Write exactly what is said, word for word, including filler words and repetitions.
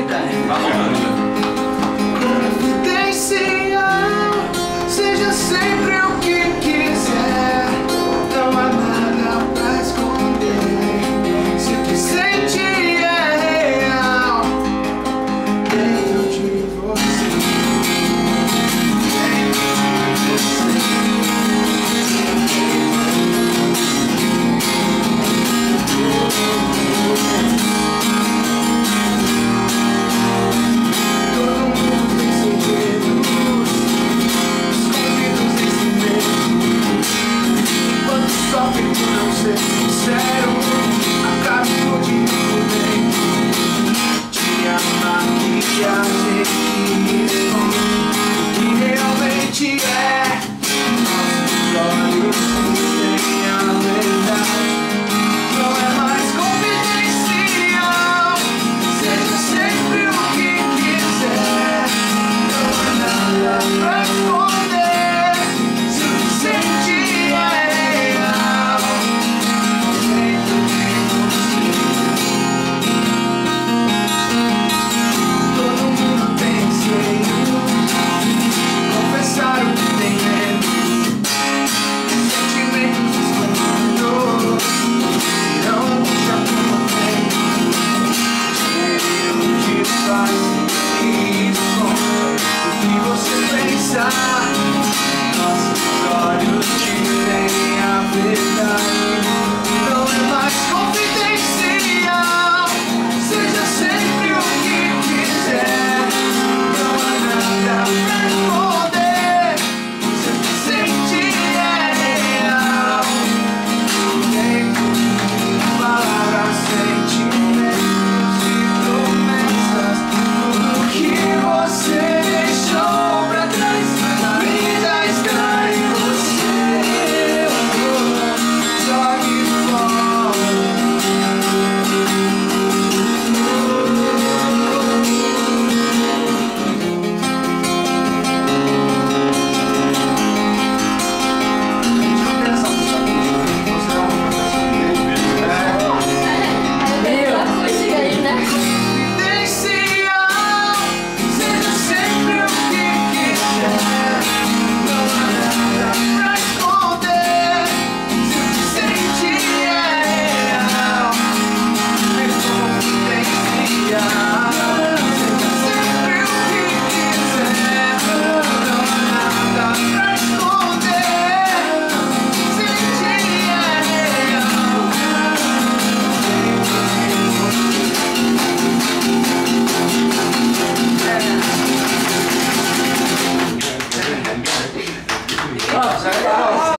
ideia. Vai rolando. Confidencial, seja sempre o que quiser. Não há nada pra esconder. Se o que sente é real dentro de você. Dentro de sofre por não ser sincero, acabo de bem. Tinha maquiagem que esconde o que realmente é. Nossos olhos dizem a verdade, não é mais confidencial. Seja sempre o que quiser, não há nada pra esconder. Se o que sente é Oh,